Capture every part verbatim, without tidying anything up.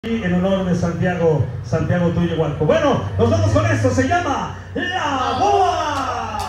en honor de Santiago, Santiago Tuyehualco. Bueno, nos vamos con esto, se llama La Boa.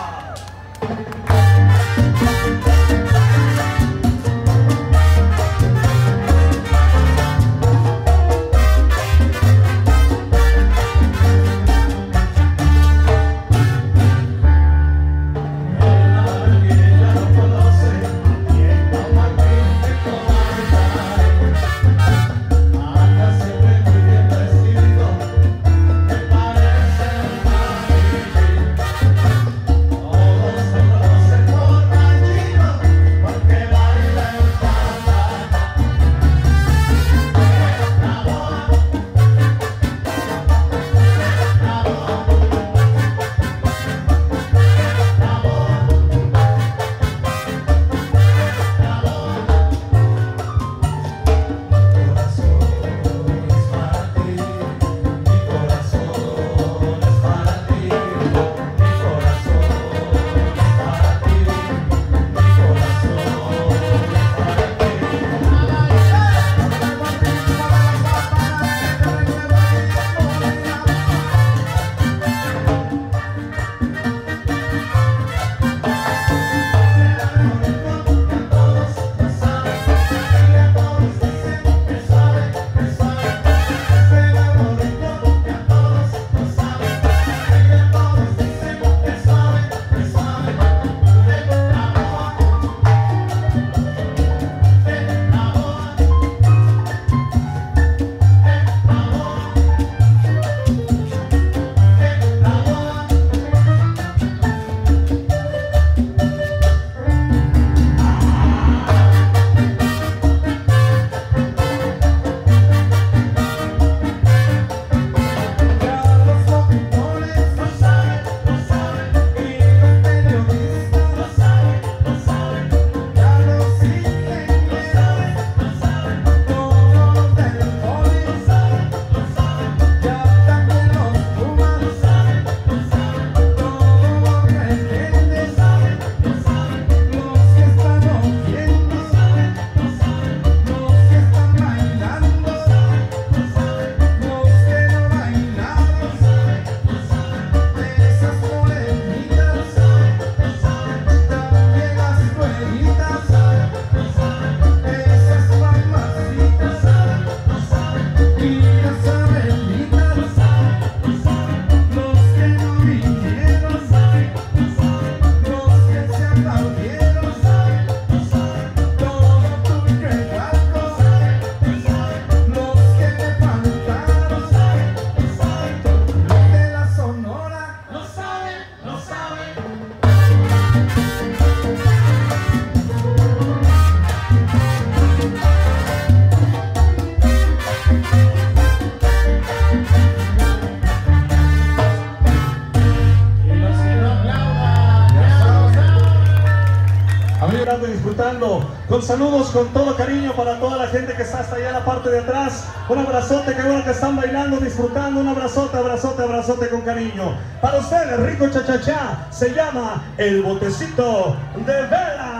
Disfrutando, con saludos con todo cariño para toda la gente que está hasta allá en la parte de atrás. Un abrazote, qué bueno que están bailando, disfrutando. Un abrazote, abrazote, abrazote con cariño. Para ustedes, rico cha-cha-cha, se llama El Botecito de Vela.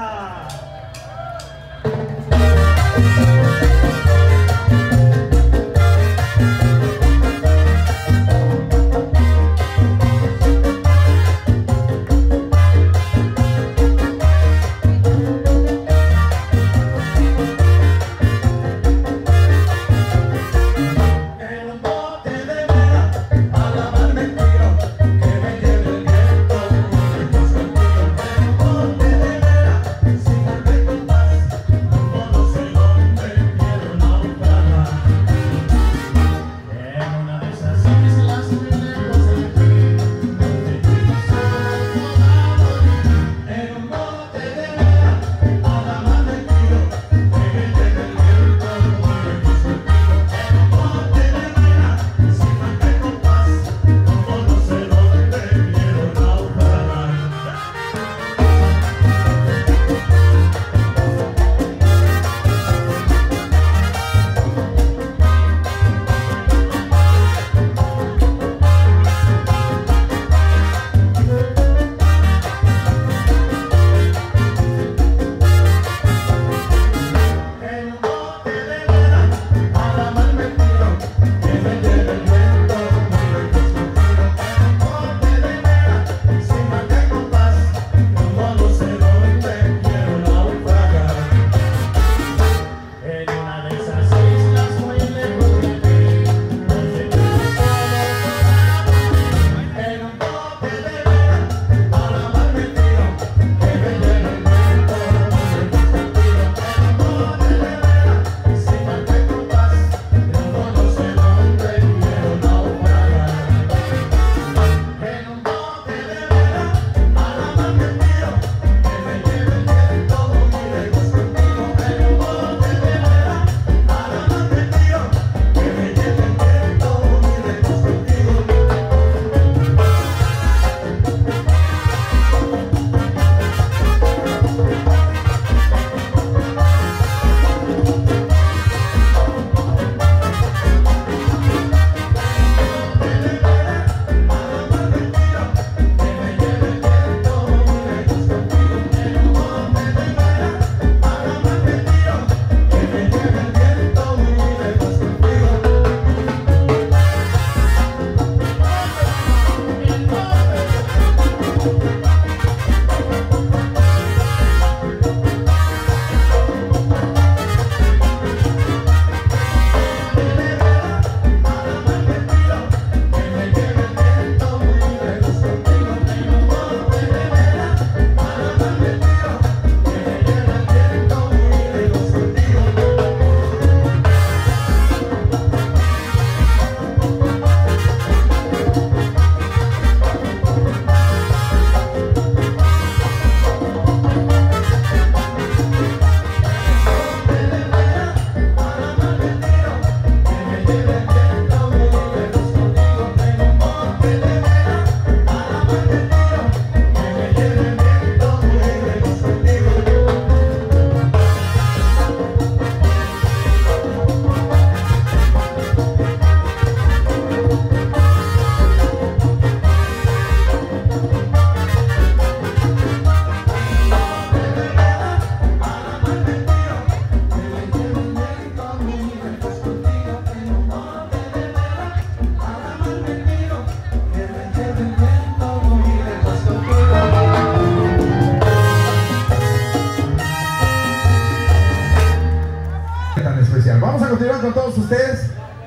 Que me lleve el viento,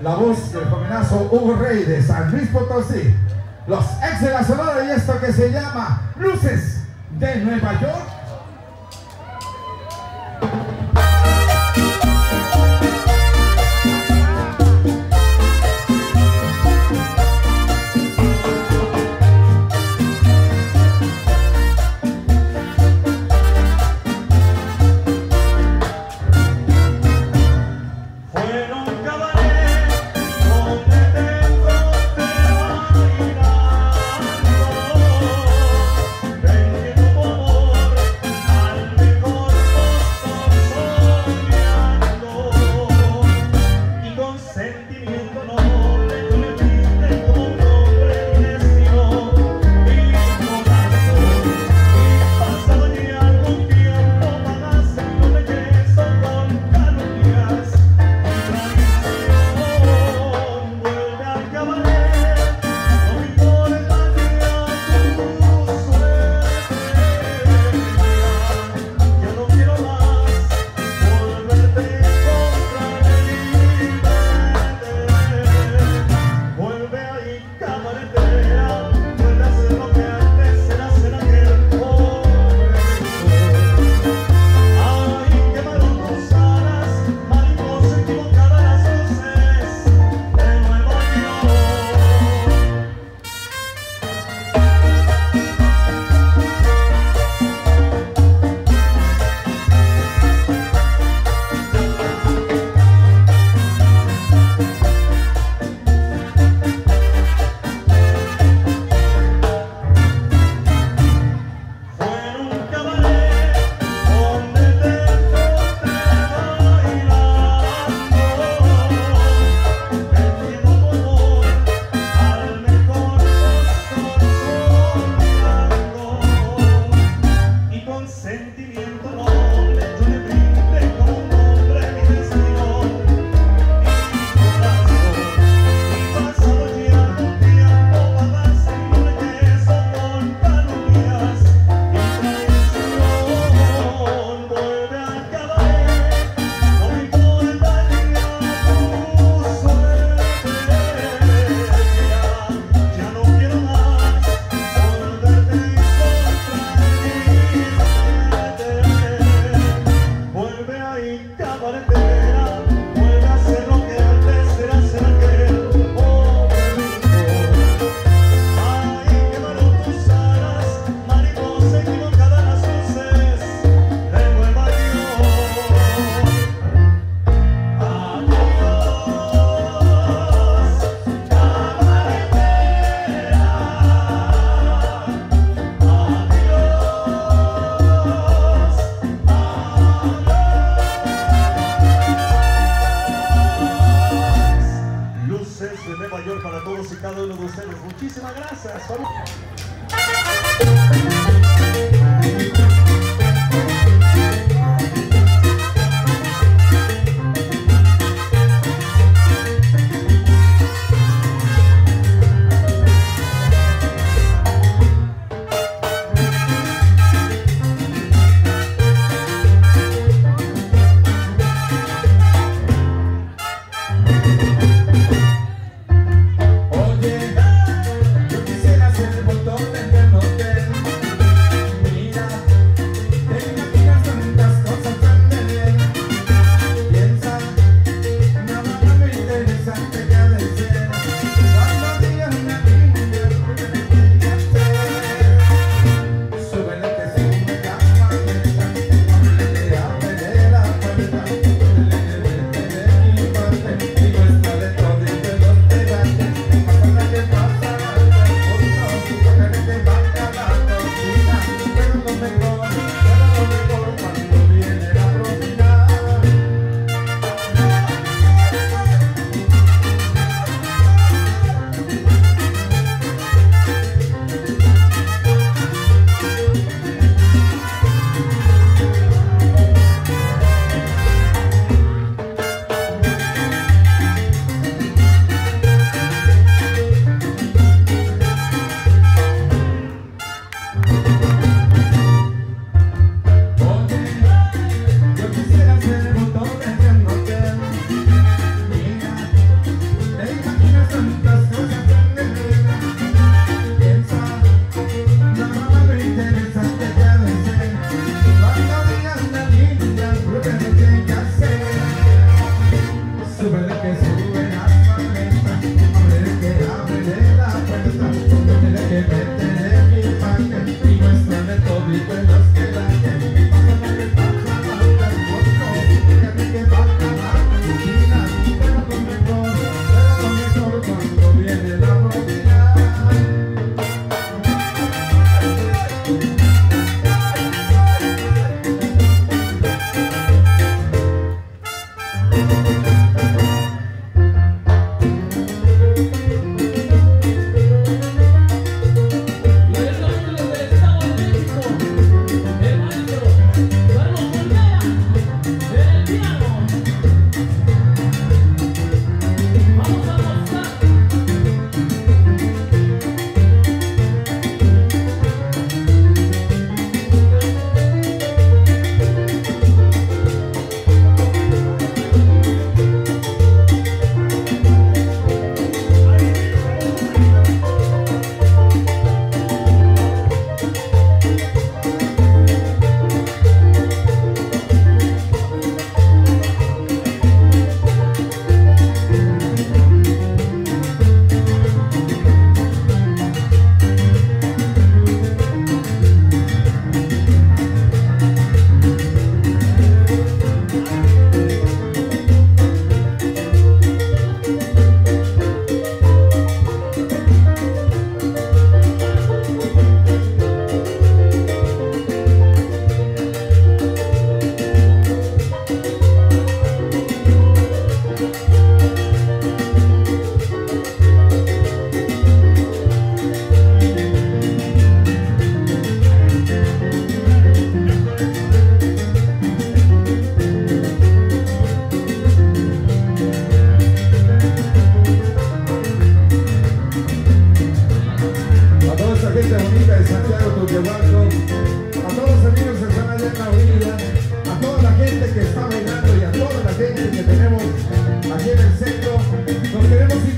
la voz del jovenazo Hugo Rey de San Luis Potosí, los ex de la Sonora y esto que se llama Luces de Nueva York. Para todos y cada uno de ustedes. Muchísimas gracias. Yo quisiera ser el botón del hotel. Mira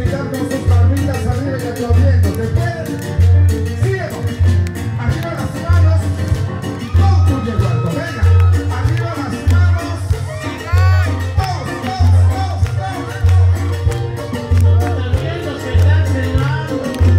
gritar con sus palmitas arriba y aplaudiendo. ¿Se puede? Síguelo. Arriba las manos. Todo tuyo, Eduardo. Venga. Arriba las manos. Todos, todos, todos, todos. También los que están cenando.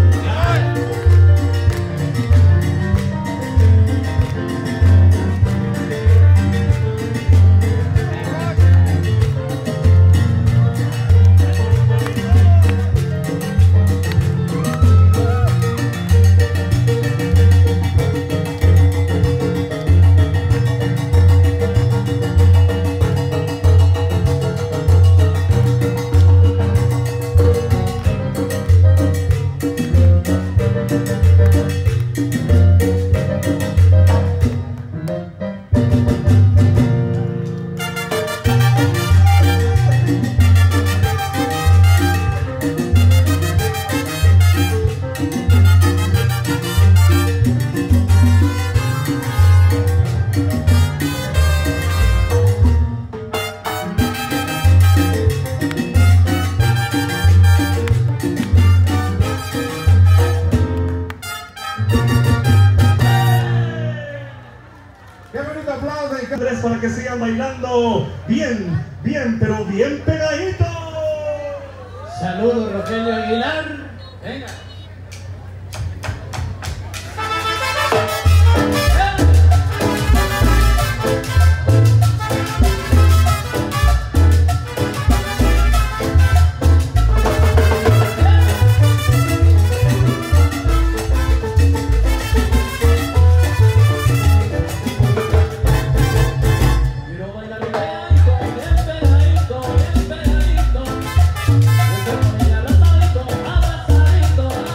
Tres para que sigan bailando bien, bien, pero bien pegadito. Saludos, Rogelio Aguilar. Venga. Abrazadito, abrazadito.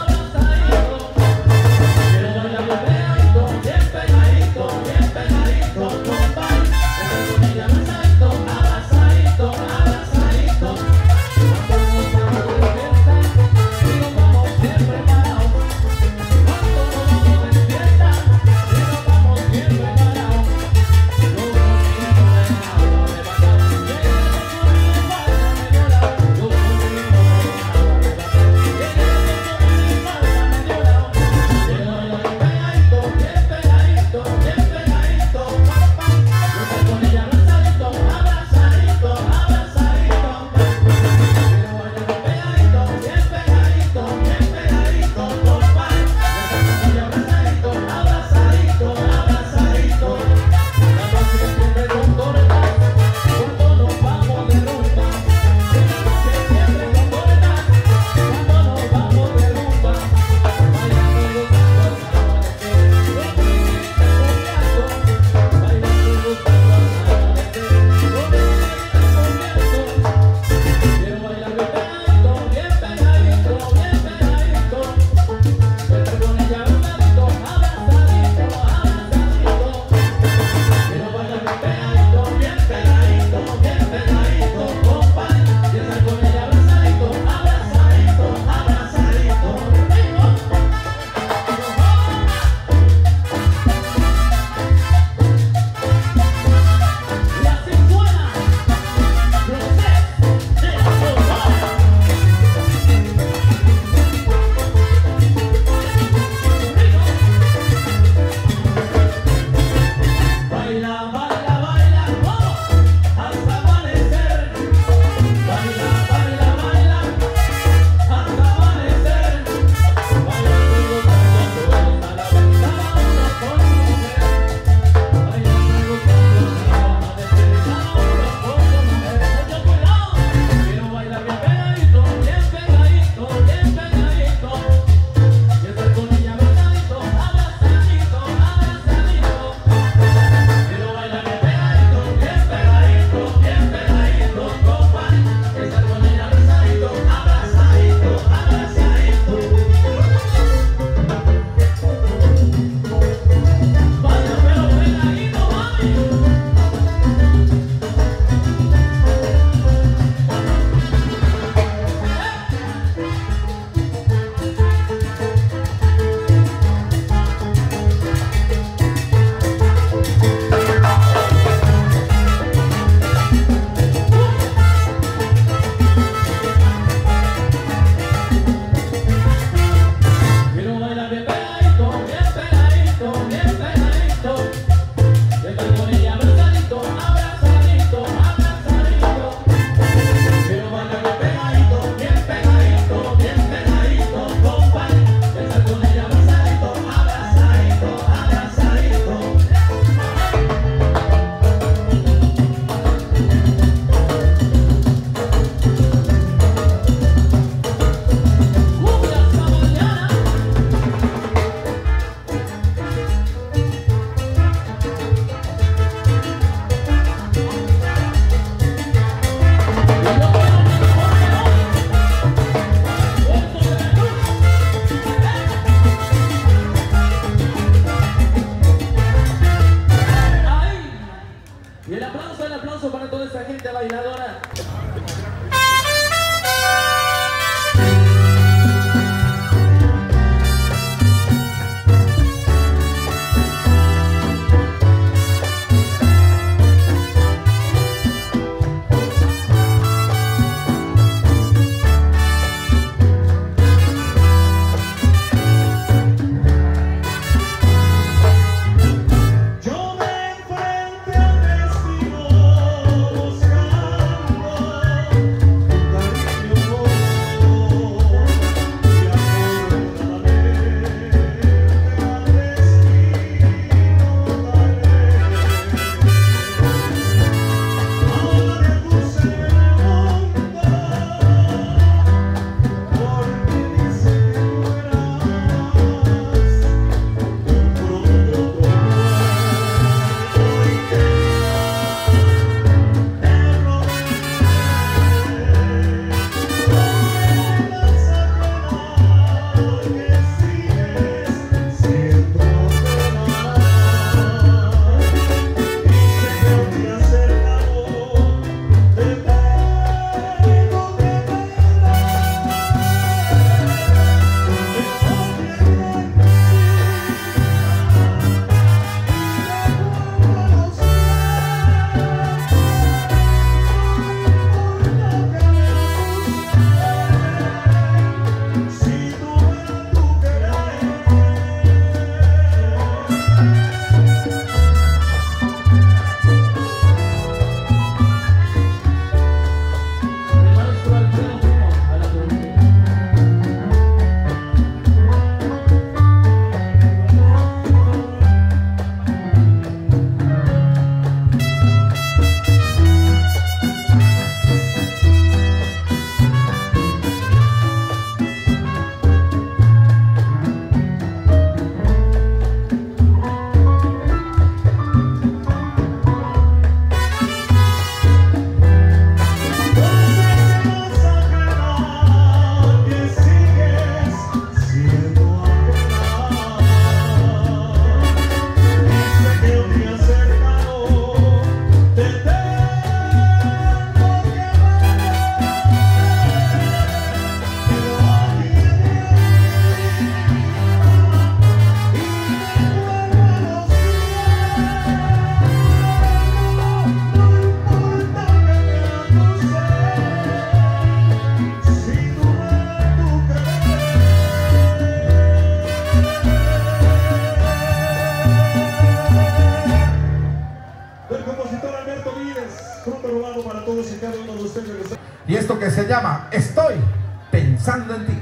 que se llama Estoy pensando en ti.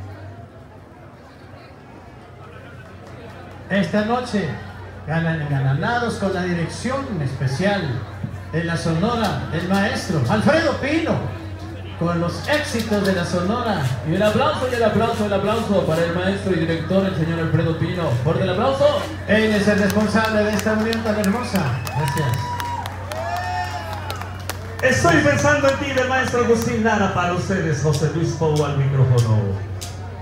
Esta noche, ganan gananados con la dirección especial de la Sonora del maestro Alfredo Pino, con los éxitos de la Sonora. Y el aplauso y el aplauso, el aplauso para el maestro y director, el señor Alfredo Pino. Fuerte el aplauso. Él es el responsable de esta unión tan hermosa. Gracias. Estoy pensando en ti, del maestro Agustín Lara. Para ustedes, José Luis Pou al micrófono.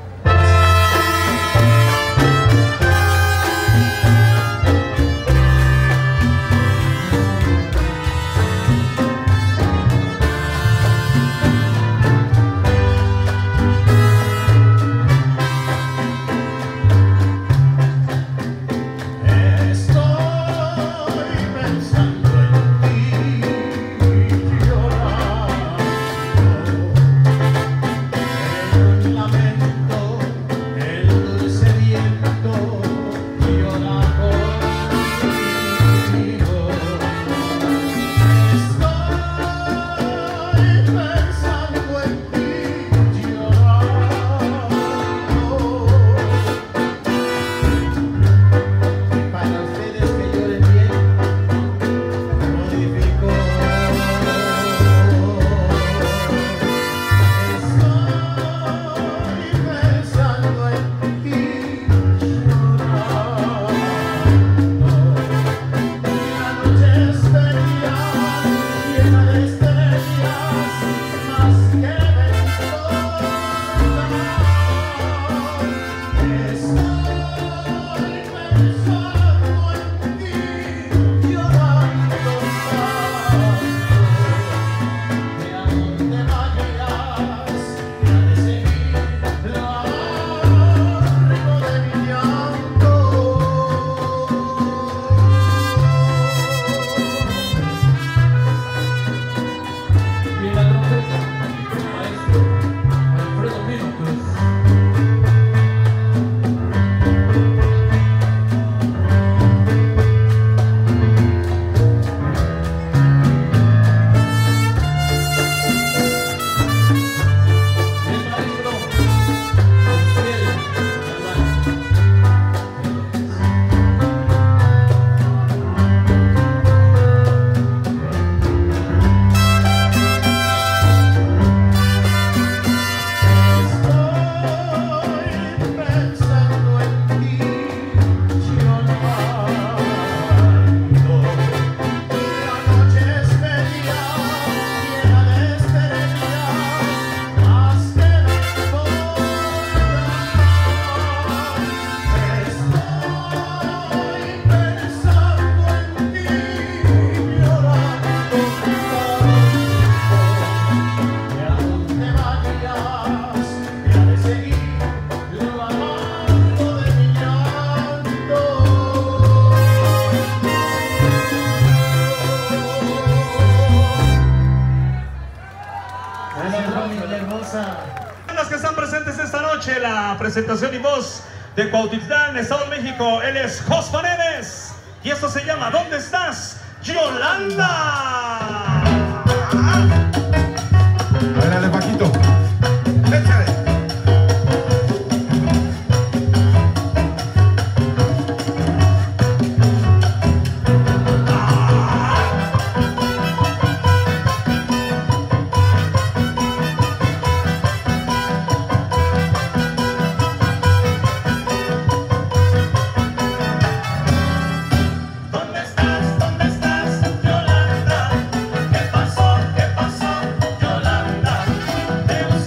Los que están presentes esta noche, la presentación y voz de Cuautitlán, Estado de México. Él es Jos Paredes y esto se llama ¿Dónde estás, Yolanda? Dale, Paquito. Échale. ¿Dónde estás? ¿Dónde estás, Yolanda? ¿Qué pasó? ¿Qué pasó, Yolanda?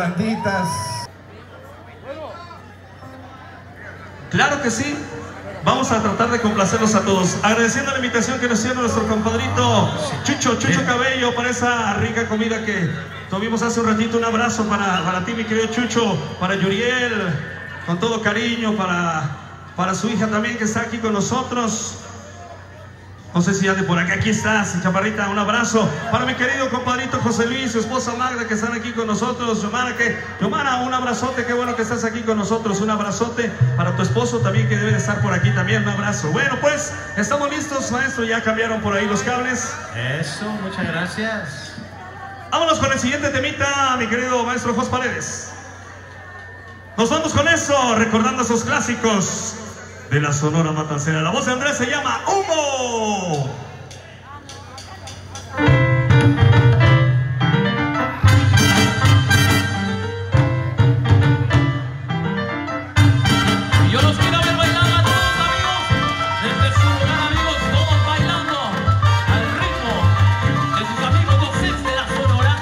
blanditas. Claro que sí. Vamos a tratar de complacerlos a todos. Agradeciendo la invitación que nos hicieron nuestro compadrito Chucho, Chucho Cabello, para esa rica comida que tuvimos hace un ratito. Un abrazo para, para ti, mi querido Chucho, para Yuriel, con todo cariño, para, para su hija también que está aquí con nosotros. No sé si ya de por acá, aquí estás, chaparrita, un abrazo. Para mi querido compadrito José Luis, su esposa Magda, que están aquí con nosotros. Yomara, que, Yomara, un abrazote, qué bueno que estás aquí con nosotros. Un abrazote para tu esposo también, que debe de estar por aquí también, un abrazo. Bueno, pues, estamos listos, maestro, ya cambiaron por ahí los cables. Eso, muchas gracias. Vámonos con el siguiente temita, mi querido maestro Jos Paredes. Nos vamos con eso, recordando esos clásicos de la Sonora Matancera. La voz de Andrés se llama Humo. Y yo los quiero ver bailando a todos, amigos, desde su lugar, amigos, todos bailando al ritmo de sus amigos los ex de la Sonora.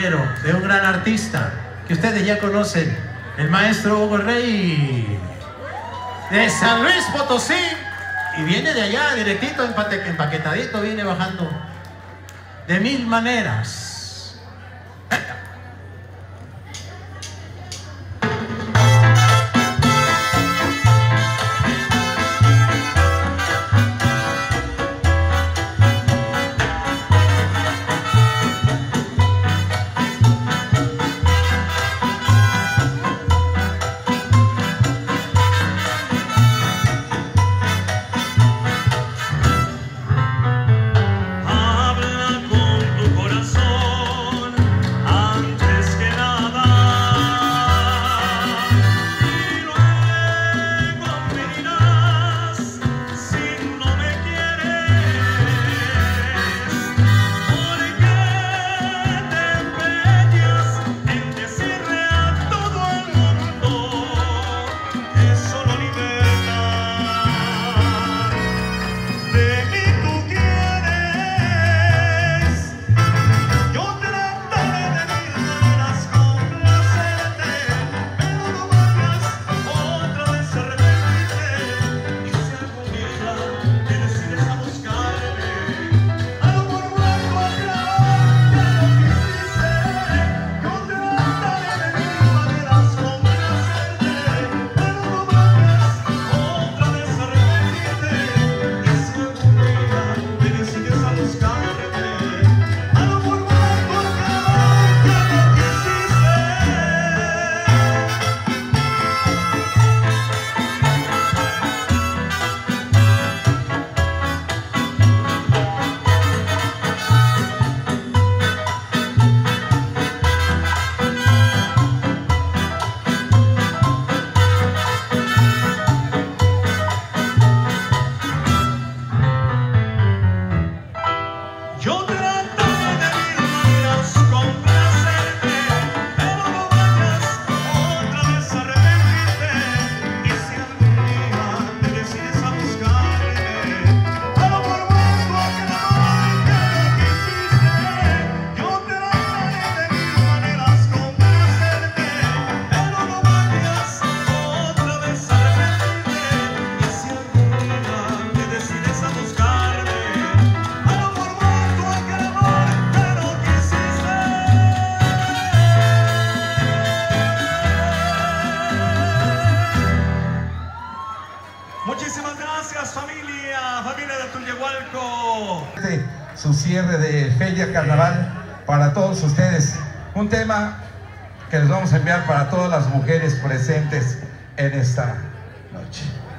caballero, de un gran artista que ustedes ya conocen, el maestro Hugo Rey, de San Luis Potosí, y viene de allá, directito, empaquetadito, viene bajando de mil maneras. Su cierre de Feria Carnaval para todos ustedes. Un tema que les vamos a enviar para todas las mujeres presentes en esta noche.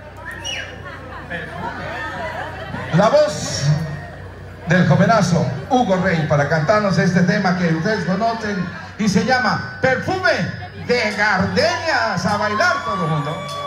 La voz del jovenazo Hugo Rey para cantarnos este tema que ustedes conocen y se llama Perfume de Gardenias. A bailar todo el mundo.